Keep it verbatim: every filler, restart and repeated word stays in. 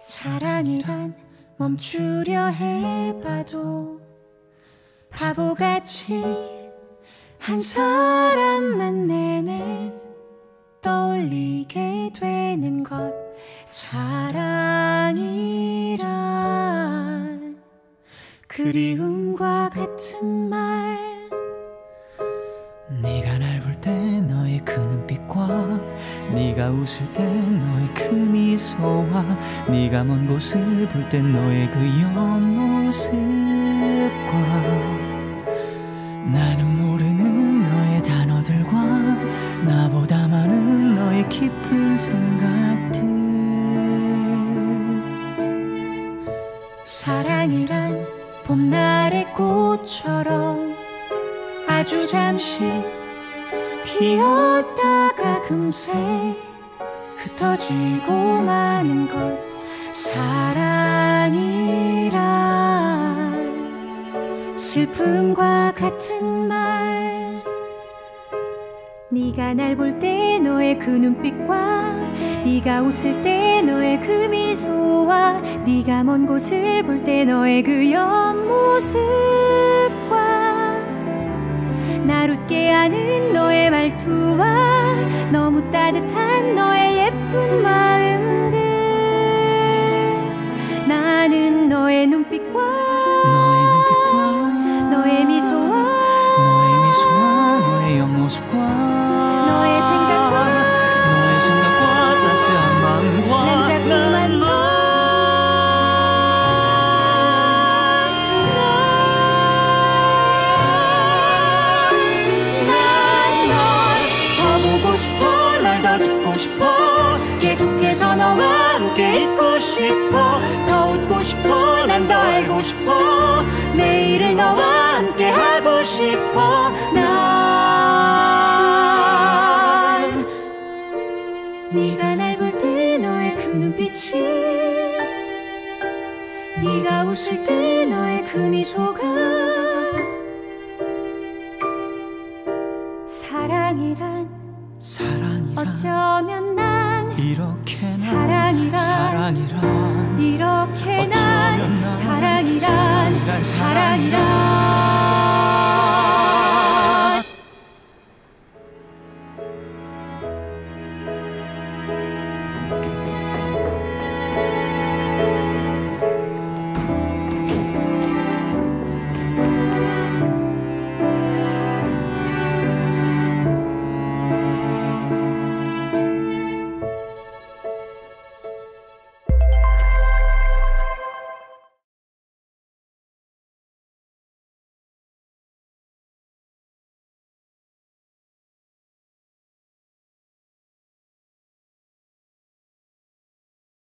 사랑이란 멈추려 해봐도 바보같이 한 사람만 내내 떠올리게 되는 것. 사랑이란 그리움과 같은 말. 네가 날 볼 때 너의 그 눈빛과 네가 웃을 때 너의 그 미소와 네가 먼 곳을 볼 때 너의 그 옆모습과 나는 모르는 너의 단어들과 나보다 많은 너의 깊은 생각들. 사랑이란 봄날의 꽃처럼 아주 잠시 피었다가 금세 흩어지고 마는 것. 사랑이란 슬픔과 같은 말. 네가 날 볼 때 너의 그 눈빛과 네가 웃을 때 너의 그 미소와 네가 먼 곳을 볼 때 너의 그 옆모습과 날 웃게 하는 너의 말투와 너무 따뜻한 너의 예쁜 마음들. 나는 너의 눈빛과 너의 눈빛과 너의 미소와 너의 미소와 너의 옆모습과 너의 생각과 너의 생각과 따스한 마음과 난 자꾸만 너 싶어. 널 더 듣고 싶어. 계속해서 너와 함께 있고 싶어. 더 웃고 싶어. 난 더 알고 싶어. 매일을 너와 함께 하고 싶어. 난 네가 날 볼 때 너의 그 눈빛이 네가 웃을 때 너의 그 미소가 사랑이란 사랑이란 어쩌면 난 이렇게 사랑이란 사랑이란 이렇게 난 사랑이란 사랑이란 사랑이란